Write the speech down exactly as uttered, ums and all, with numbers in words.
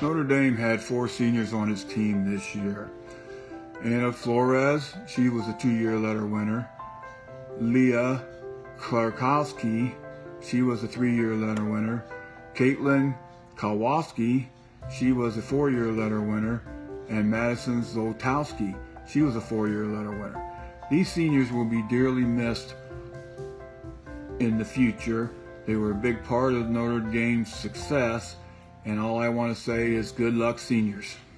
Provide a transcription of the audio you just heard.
Notre Dame had four seniors on its team this year. Anna Flores, she was a two-year letter winner. Leah Klarkowski, she was a three-year letter winner. Caitlin Kowalski, she was a four-year letter winner. And Madison Zoltowski, she was a four-year letter winner. These seniors will be dearly missed in the future. They were a big part of Notre Dame's success, and all I want to say is good luck, seniors.